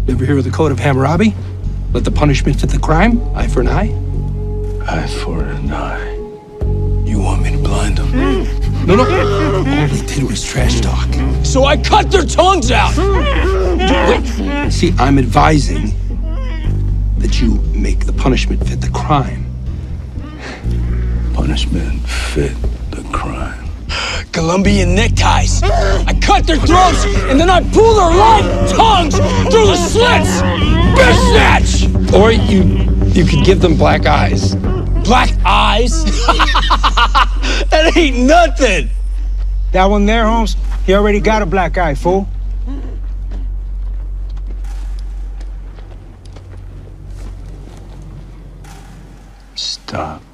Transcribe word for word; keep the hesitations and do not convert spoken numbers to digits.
Never hear of the code of Hammurabi? Let the punishment fit the crime? Eye for an eye? Eye for an eye. You want me to blind them? No, no. All they did was trash talk. So I cut their tongues out! Wait. See, I'm advising that you make the punishment fit the crime. Punishment fit the crime. Columbian neckties. I cut their throats, and then I pull their long tongues through the slits! Bitch snatch! Or you, you could give them black eyes. Black eyes? That ain't nothing! That one there, Holmes, he already got a black eye, fool. Stop.